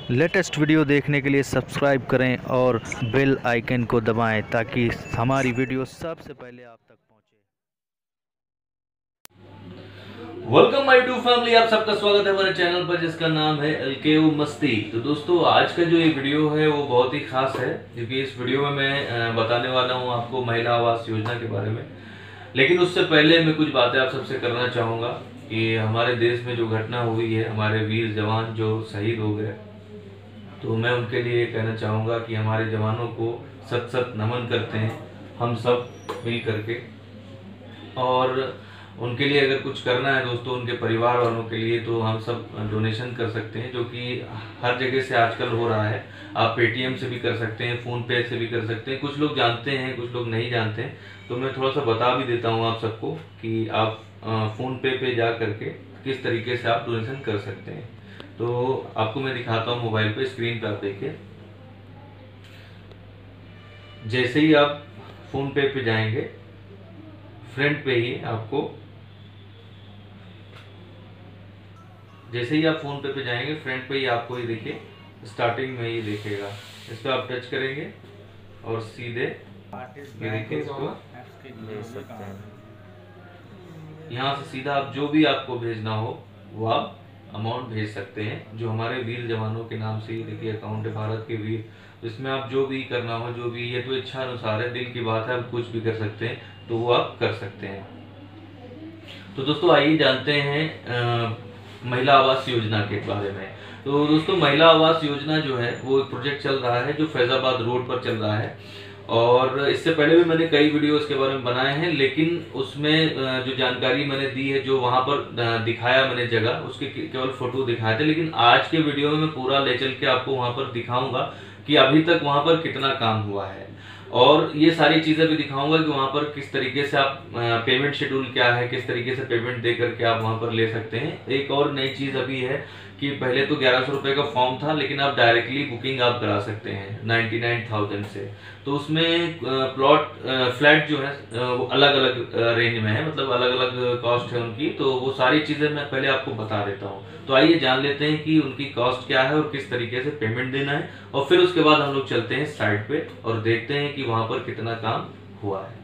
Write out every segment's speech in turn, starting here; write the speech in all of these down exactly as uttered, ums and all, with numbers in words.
Latest video देखने के लिए सब्सक्राइब करें और बेल आइकन को दबाएं ताकि हमारी वीडियो सबसे पहले आप तक पहुंचे। वेलकम माय यूट्यूब फैमिली, आप सबका स्वागत है हमारे चैनल पर जिसका नाम है एलकेयू मस्ती। तो दोस्तों, आज का जो ये वीडियो है वो बहुत ही खास है क्योंकि इस वीडियो में मैं बताने वाला हूँ आपको महिला आवास योजना के बारे में। लेकिन उससे पहले मैं कुछ बातें आप सबसे करना चाहूँगा कि हमारे देश में जो घटना हुई है, हमारे वीर जवान जो शहीद हो गए, तो मैं उनके लिए कहना चाहूँगा कि हमारे जवानों को सत सत नमन करते हैं हम सब मिल करके। और उनके लिए अगर कुछ करना है दोस्तों, उनके परिवार वालों के लिए, तो हम सब डोनेशन कर सकते हैं, जो कि हर जगह से आजकल हो रहा है। आप पेटीएम से भी कर सकते हैं, फ़ोन पे से भी कर सकते हैं। कुछ लोग जानते हैं, कुछ लोग नहीं जानते हैं, तो मैं थोड़ा सा बता भी देता हूँ आप सबको कि आप फ़ोन पे पे जा करके किस तरीके से आप डोनेशन कर सकते हैं। तो आपको मैं दिखाता हूँ मोबाइल पे, स्क्रीन पे आप देखिए। जैसे ही आप फ़ोन पे पे जाएंगे, फ्रंट पे ही आपको जैसे ही आप फोन पे पे जाएंगे फ्रंट पे ही आपको ये देखिए, स्टार्टिंग में ये देखेगा। इस पर आप टच करेंगे और सीधे ये देखिए इसको भेज सकते हैं। यहाँ से सीधा आप जो भी आपको भेजना हो वो आप अमाउंट भेज सकते हैं, जो हमारे वीर जवानों के नाम से ये देखिए अकाउंट है, भारत के वीर। तो इसमें आप जो भी करना हो, जो भी, ये तो इच्छा अनुसार है, दिल की बात है, आप कुछ भी कर सकते हैं, तो वो आप कर सकते हैं। तो दोस्तों आइए जानते हैं आ, महिला आवास योजना के बारे में। तो दोस्तों, महिला आवास योजना जो है वो एक प्रोजेक्ट चल रहा है जो फैजाबाद रोड पर चल रहा है। और इससे पहले भी मैंने कई वीडियो इसके बारे में बनाए हैं, लेकिन उसमें जो जानकारी मैंने दी है, जो वहां पर दिखाया मैंने जगह, उसके केवल फोटो दिखाए थे। लेकिन आज के वीडियो में मैं पूरा ले चल के आपको वहां पर दिखाऊंगा कि अभी तक वहां पर कितना काम हुआ है, और ये सारी चीजें भी दिखाऊंगा कि वहां पर किस तरीके से आप पेमेंट शेड्यूल क्या है, किस तरीके से पेमेंट दे करके आप वहां पर ले सकते हैं। एक और नई चीज अभी है कि पहले तो ग्यारह सौ रुपए का फॉर्म था, लेकिन आप डायरेक्टली बुकिंग आप करा सकते हैं नाइन्टी नाइन थाउजेंड से। तो उसमें प्लॉट फ्लैट जो है वो अलग अलग रेंज में है, मतलब अलग अलग कॉस्ट है उनकी। तो वो सारी चीजें मैं पहले आपको बता देता हूँ। तो आइए जान लेते हैं कि उनकी कॉस्ट क्या है और किस तरीके से पेमेंट देना है, और फिर उसके बाद हम लोग चलते हैं साइट पे और देखते हैं कि वहां पर कितना काम हुआ है।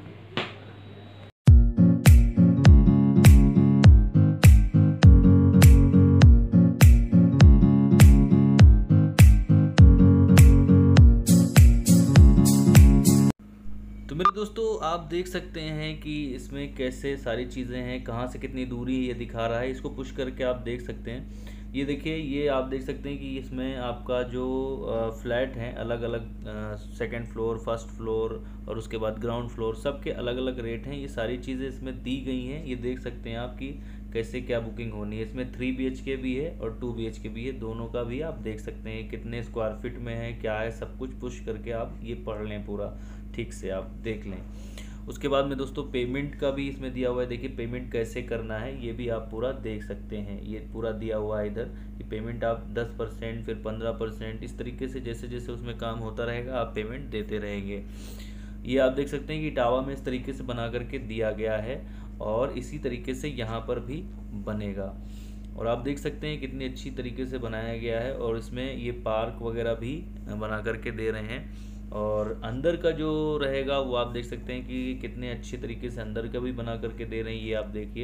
तो मेरे दोस्तों, आप देख सकते हैं कि इसमें कैसे सारी चीज़ें हैं, कहाँ से कितनी दूरी ये दिखा रहा है। इसको पुश करके आप देख सकते हैं। ये देखिए, ये आप देख सकते हैं कि इसमें आपका जो फ्लैट हैं अलग अलग, सेकंड फ्लोर, फर्स्ट फ्लोर और उसके बाद ग्राउंड फ्लोर, सबके अलग अलग रेट हैं। ये सारी चीज़ें इसमें दी गई हैं। ये देख सकते हैं आप कि कैसे क्या बुकिंग होनी है। इसमें थ्री बी एच के भी है और टू बी एच के भी है, दोनों का भी आप देख सकते हैं कितने स्क्वायर फीट में है, क्या है, सब कुछ पुश करके आप ये पढ़ लें, पूरा ठीक से आप देख लें। उसके बाद में दोस्तों पेमेंट का भी इसमें दिया हुआ है। देखिए पेमेंट कैसे करना है ये भी आप पूरा देख सकते हैं। ये पूरा दिया हुआ है इधर कि पेमेंट आप दस परसेंट, फिर पंद्रह परसेंट, इस तरीके से जैसे जैसे उसमें काम होता रहेगा आप पेमेंट देते रहेंगे। ये आप देख सकते हैं कि इटावा में इस तरीके से बना करके दिया गया है, और इसी तरीके से यहाँ पर भी बनेगा। और आप देख सकते हैं कितनी अच्छी तरीके से बनाया गया है, और इसमें ये पार्क वगैरह भी बना करके दे रहे हैं। और अंदर का जो रहेगा वो आप देख सकते हैं कि कितने अच्छे तरीके से अंदर का भी बना करके दे रहे हैं। ये आप देखिए।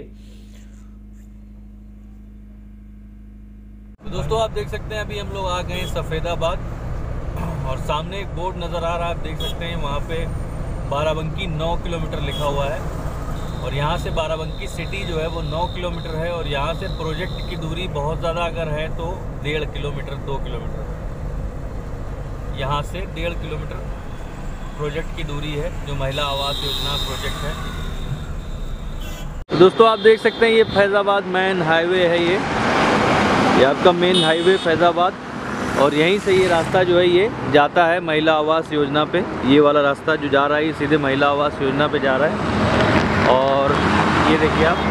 तो दोस्तों आप देख सकते हैं अभी हम लोग आ गए हैं सफ़ेदाबाद, और सामने एक बोर्ड नज़र आ रहा है, आप देख सकते हैं वहाँ पे बाराबंकी नौ किलोमीटर लिखा हुआ है। और यहाँ से बाराबंकी सिटी जो है वो नौ किलोमीटर है, और यहाँ से प्रोजेक्ट की दूरी बहुत ज़्यादा अगर है तो डेढ़ किलोमीटर, दो किलोमीटर, यहाँ से डेढ़ किलोमीटर प्रोजेक्ट की दूरी है जो महिला आवास योजना प्रोजेक्ट है। तो दोस्तों आप देख सकते हैं ये फैज़ाबाद मेन हाईवे है, ये ये आपका मेन हाईवे फैज़ाबाद, और यहीं से ये रास्ता जो है ये जाता है महिला आवास योजना पे। ये वाला रास्ता जो जा रहा है ये सीधे महिला आवास योजना पे जा रहा है। और ये देखिए आप,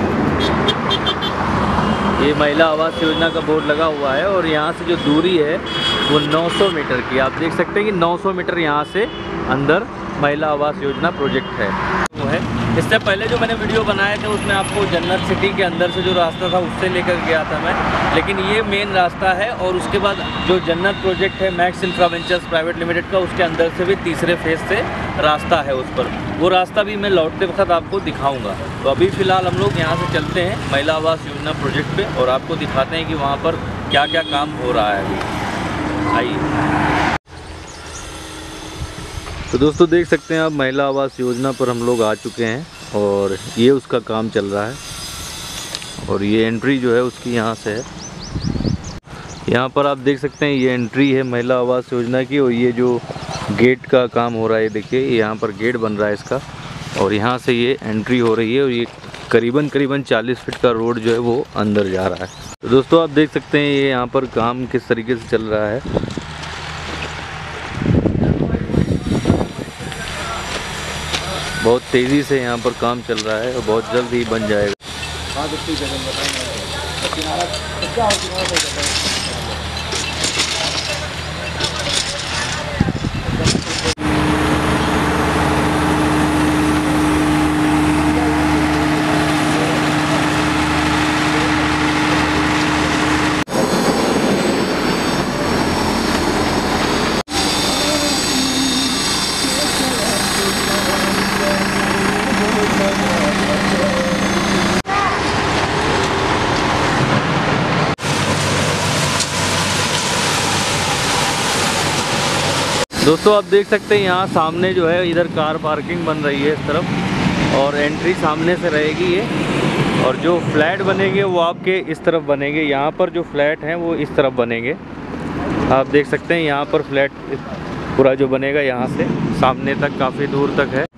ये महिला आवास योजना का बोर्ड लगा हुआ है, और यहाँ से जो दूरी है वो नौ सौ मीटर की, आप देख सकते हैं कि नौ सौ मीटर यहाँ से अंदर महिला आवास योजना प्रोजेक्ट है वो है। इससे पहले जो मैंने वीडियो बनाए थे उसमें आपको जन्नत सिटी के अंदर से जो रास्ता था उससे लेकर गया था मैं, लेकिन ये मेन रास्ता है। और उसके बाद जो जन्नत प्रोजेक्ट है Max Infra Ventures Private Limited का, उसके अंदर से भी तीसरे फेज से रास्ता है उस पर, वो रास्ता भी मैं लौटते वक्त आपको दिखाऊंगा। तो अभी फ़िलहाल हम लोग यहाँ से चलते हैं महिला आवास योजना प्रोजेक्ट पे और आपको दिखाते हैं कि वहाँ पर क्या क्या काम हो रहा है अभी। आइए। तो दोस्तों देख सकते हैं आप महिला आवास योजना पर हम लोग आ चुके हैं और ये उसका काम चल रहा है और ये एंट्री जो है उसकी यहाँ से है। यहाँ पर आप देख सकते हैं ये एंट्री है महिला आवास योजना की और ये जो गेट का काम हो रहा है, देखिए यहाँ पर गेट बन रहा है इसका और यहाँ से ये एंट्री हो रही है और ये करीबन करीबन चालीस फीट का रोड जो है वो अंदर जा रहा है। तो दोस्तों आप देख सकते हैं ये यहाँ पर काम किस तरीके से चल रहा है। बहुत तेज़ी से यहाँ पर काम चल रहा है और बहुत जल्द ही बन जाएगा। दोस्तों आप देख सकते हैं यहाँ सामने जो है इधर कार पार्किंग बन रही है इस तरफ और एंट्री सामने से रहेगी ये, और जो फ्लैट बनेंगे वो आपके इस तरफ बनेंगे। यहाँ पर जो फ्लैट हैं वो इस तरफ बनेंगे। आप देख सकते हैं यहाँ पर फ्लैट पूरा जो बनेगा यहाँ से सामने तक काफ़ी दूर तक है।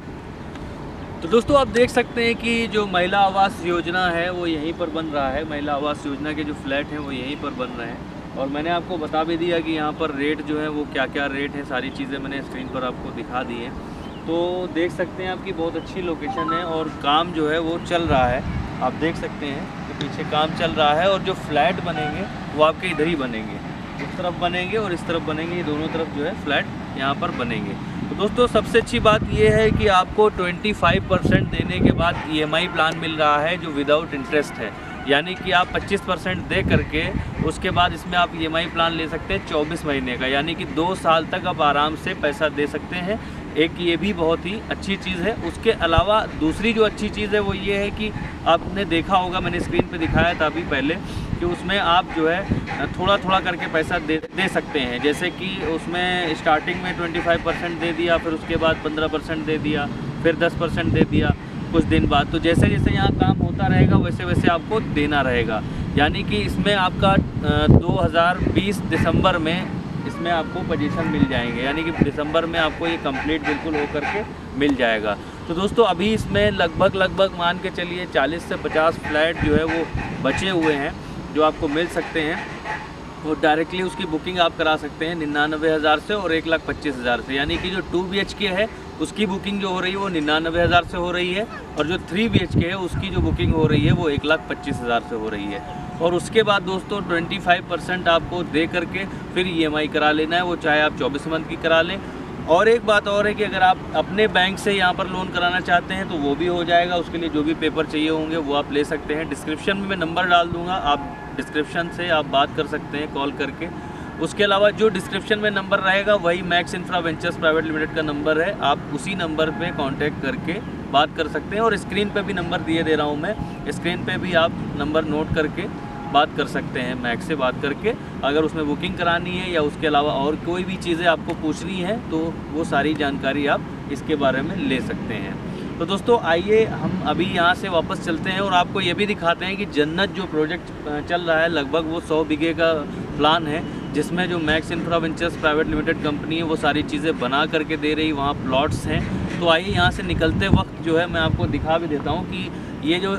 तो दोस्तों आप देख सकते हैं कि जो महिला आवास योजना है वो यहीं पर बन रहा है। महिला आवास योजना के जो फ्लैट हैं वो यहीं पर बन रहे हैं और मैंने आपको बता भी दिया कि यहाँ पर रेट जो है वो क्या क्या रेट है, सारी चीज़ें मैंने स्क्रीन पर आपको दिखा दी हैं। तो देख सकते हैं आपकी बहुत अच्छी लोकेशन है और काम जो है वो चल रहा है। आप देख सकते हैं कि पीछे काम चल रहा है और जो फ्लैट बनेंगे वो आपके इधर ही बनेंगे, इस तरफ बनेंगे और इस तरफ बनेंगे, ये दोनों तरफ जो है फ्लैट यहाँ पर बनेंगे। तो दोस्तों सबसे अच्छी बात ये है कि आपको पच्चीस परसेंट देने के बाद ई एम आई प्लान मिल रहा है जो विदाउट इंटरेस्ट है, यानी कि आप पच्चीस परसेंट दे करके उसके बाद इसमें आप ई एम आई प्लान ले सकते हैं चौबीस महीने का, यानी कि दो साल तक आप आराम से पैसा दे सकते हैं। एक ये भी बहुत ही अच्छी चीज़ है। उसके अलावा दूसरी जो अच्छी चीज़ है वो ये है कि आपने देखा होगा, मैंने स्क्रीन पे दिखाया था अभी पहले, कि उसमें आप जो है थोड़ा थोड़ा करके पैसा दे दे सकते हैं। जैसे कि उसमें स्टार्टिंग में पच्चीस परसेंट दे दिया, फिर उसके बाद पंद्रह परसेंट दे दिया, फिर दस परसेंट दे दिया कुछ दिन बाद। तो जैसे जैसे यहाँ काम होता रहेगा वैसे वैसे आपको देना रहेगा। यानी कि इसमें आपका दो हज़ार बीस दिसंबर में इसमें आपको पोजीशन मिल जाएंगे, यानी कि दिसंबर में आपको ये कंप्लीट बिल्कुल हो करके मिल जाएगा। तो दोस्तों अभी इसमें लगभग लगभग मान के चलिए चालीस से पचास फ्लैट जो है वो बचे हुए हैं जो आपको मिल सकते हैं। वो डायरेक्टली उसकी बुकिंग आप करा सकते हैं निन्यानवे हज़ार से और एक लाख पच्चीस हज़ार से, यानी कि जो टू बी एच के है उसकी बुकिंग जो हो रही है वो निन्यानवे हज़ार से हो रही है और जो थ्री बी एच के है उसकी जो बुकिंग हो रही है वो एक लाख पच्चीस हज़ार से हो रही है। और उसके बाद दोस्तों पच्चीस परसेंट आपको दे करके फिर ई एम आई करा लेना है, वो चाहे आप चौबीस मंथ की करा लें। और एक बात और है कि अगर आप अपने बैंक से यहाँ पर लोन कराना चाहते हैं तो वो भी हो जाएगा। उसके लिए जो भी पेपर चाहिए होंगे वो आप ले सकते हैं। डिस्क्रिप्शन में मैं नंबर डाल दूँगा, आप डिस्क्रिप्शन से आप बात कर सकते हैं कॉल करके। उसके अलावा जो डिस्क्रिप्शन में नंबर रहेगा वही Max Infra Ventures Private Limited का नंबर है, आप उसी नंबर पे कांटेक्ट करके बात कर सकते हैं। और स्क्रीन पे भी नंबर दिए दे रहा हूँ मैं, स्क्रीन पे भी आप नंबर नोट करके बात कर सकते हैं मैक्स से बात करके। अगर उसमें बुकिंग करानी है या उसके अलावा और कोई भी चीज़ें आपको पूछनी है तो वो सारी जानकारी आप इसके बारे में ले सकते हैं। तो दोस्तों आइए हम अभी यहाँ से वापस चलते हैं और आपको ये भी दिखाते हैं कि जन्नत जो प्रोजेक्ट चल रहा है लगभग वो सौ बीघे का प्लान है, जिसमें जो Max Infra Ventures Private Limited company है वो सारी चीज़ें बना करके दे रही, वहाँ प्लॉट्स हैं। तो आइए यहाँ से निकलते वक्त जो है मैं आपको दिखा भी देता हूँ कि ये जो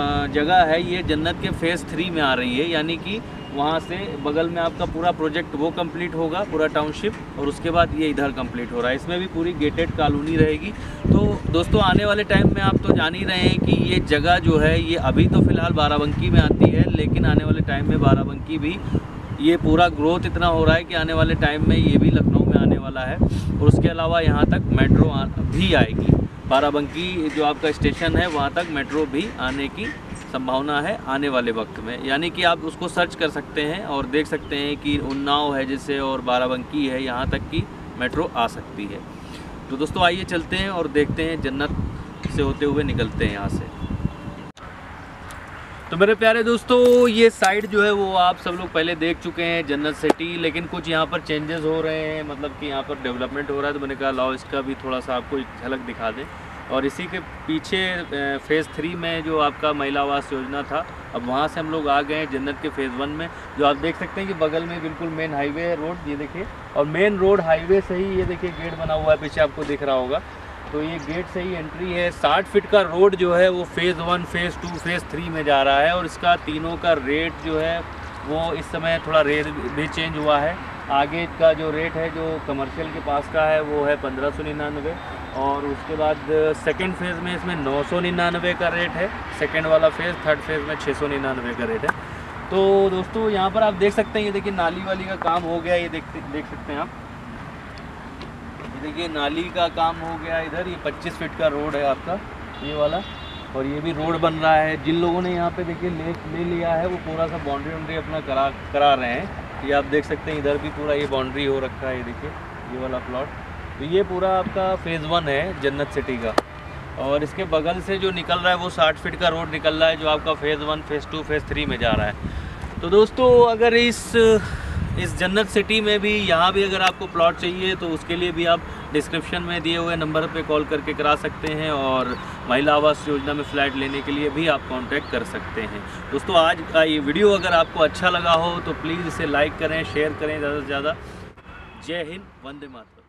जगह है ये जन्नत के फेज़ थ्री में आ रही है, यानी कि वहाँ से बगल में आपका पूरा प्रोजेक्ट वो कंप्लीट होगा, पूरा टाउनशिप, और उसके बाद ये इधर कंप्लीट हो रहा है। इसमें भी पूरी गेटेड कॉलोनी रहेगी। तो दोस्तों आने वाले टाइम में आप तो जान ही रहे हैं कि ये जगह जो है ये अभी तो फ़िलहाल बाराबंकी में आती है, लेकिन आने वाले टाइम में बाराबंकी भी ये पूरा ग्रोथ इतना हो रहा है कि आने वाले टाइम में ये भी लखनऊ में आने वाला है। और उसके अलावा यहाँ तक मेट्रो भी आएगी। बाराबंकी जो आपका स्टेशन है वहाँ तक मेट्रो भी आने की संभावना है आने वाले वक्त में। यानी कि आप उसको सर्च कर सकते हैं और देख सकते हैं कि उन्नाव है जैसे और बाराबंकी है, यहाँ तक की मेट्रो आ सकती है। तो दोस्तों आइए चलते हैं और देखते हैं, जन्नत से होते हुए निकलते हैं यहाँ से। तो मेरे प्यारे दोस्तों, ये साइड जो है वो आप सब लोग पहले देख चुके हैं, जन्नत सिटी, लेकिन कुछ यहाँ पर चेंजेस हो रहे हैं, मतलब कि यहाँ पर डेवलपमेंट हो रहा है। तो मैंने कहा लाओ इसका भी थोड़ा सा आपको एक झलक दिखा दें। और इसी के पीछे फ़ेज़ थ्री में जो आपका महिला आवास योजना था, अब वहाँ से हम लोग आ गए हैं जन्नत के फ़ेज़ वन में, जो आप देख सकते हैं कि बगल में बिल्कुल मेन हाईवे है, रोड ये देखिए, और मेन रोड हाईवे से ही ये देखिए गेट बना हुआ है, पीछे आपको दिख रहा होगा। तो ये गेट से ही एंट्री है। साठ फीट का रोड जो है वो phase one, phase two, phase three में जा रहा है, और इसका तीनों का रेट जो है वो इस समय थोड़ा रेट भी चेंज हुआ है। आगे का जो रेट है जो कमर्शियल के पास का है वो है पंद्रह सौ निन्यानवे, और उसके बाद सेकेंड फेज़ में इसमें नौ सौ निन्यानवे का रेट है, सेकेंड वाला फेज़, थर्ड फेज़ में छः सौ निन्यानवे का रेट है। तो दोस्तों यहाँ पर आप देख सकते हैं, ये देखिए नाली वाली का काम हो गया, ये देख देख सकते हैं आप, ये देखिए नाली का काम हो गया इधर। ये पच्चीस फीट का रोड है आपका ये वाला, और ये भी रोड बन रहा है। जिन लोगों ने यहाँ पे देखिए ले ले लिया है वो पूरा सा बाउंड्री वाउंड्री अपना करा करा रहे हैं। ये आप देख सकते हैं इधर भी पूरा ये बाउंड्री हो रखा है, ये देखिए ये वाला प्लॉट। तो ये पूरा आपका फ़ेज़ वन है जन्नत सिटी का, और इसके बगल से जो निकल रहा है वो साठ फीट का रोड निकल रहा है, जो आपका phase one, phase two, phase three में जा रहा है। तो दोस्तों अगर इस इस जन्नत सिटी में भी, यहाँ भी अगर आपको प्लॉट चाहिए तो उसके लिए भी आप डिस्क्रिप्शन में दिए हुए नंबर पे कॉल करके करा सकते हैं, और महिला आवास योजना में फ़्लैट लेने के लिए भी आप कांटेक्ट कर सकते हैं। दोस्तों आज का ये वीडियो अगर आपको अच्छा लगा हो तो प्लीज़ इसे लाइक करें, शेयर करें ज़्यादा से ज़्यादा। जय हिंद, वंदे मातरम।